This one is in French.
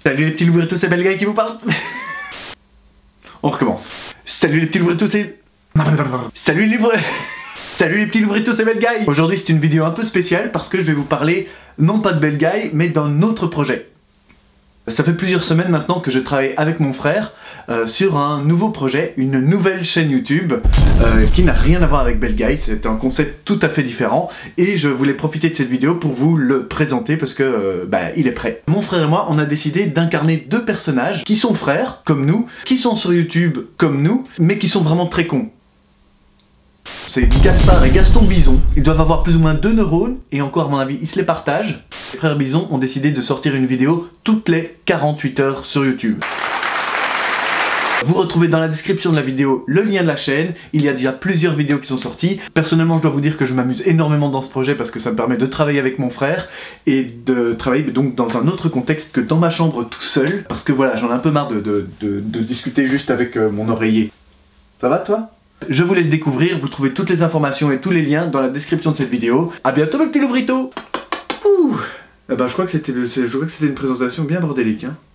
Salut les petits louveteaux, c'est Belgaï qui vous parle. On recommence. Salut les petits louveteaux, c'est... Salut les Salut les petits louveteaux, c'est Belgaï. Aujourd'hui c'est une vidéo un peu spéciale parce que je vais vous parler non pas de Belgaï mais d'un autre projet. Ça fait plusieurs semaines maintenant que je travaille avec mon frère sur un nouveau projet, une nouvelle chaîne YouTube qui n'a rien à voir avec Belgaï, c'est un concept tout à fait différent et je voulais profiter de cette vidéo pour vous le présenter parce que il est prêt. Mon frère et moi, on a décidé d'incarner deux personnages qui sont frères, comme nous, qui sont sur YouTube comme nous, mais qui sont vraiment très cons. C'est Gaspard et Gaston Bison. Ils doivent avoir plus ou moins 2 neurones et encore à mon avis ils se les partagent. Les frères Bison ont décidé de sortir une vidéo toutes les 48 heures sur YouTube. Vous retrouvez dans la description de la vidéo le lien de la chaîne, il y a déjà plusieurs vidéos qui sont sorties. Personnellement je dois vous dire que je m'amuse énormément dans ce projet parce que ça me permet de travailler avec mon frère et de travailler donc dans un autre contexte que dans ma chambre tout seul. Parce que voilà, j'en ai un peu marre de discuter juste avec mon oreiller. Ça va toi ? Je vous laisse découvrir, vous trouvez toutes les informations et tous les liens dans la description de cette vidéo. A bientôt mes petits louveteaux. Je crois que c'était une présentation bien bordélique hein.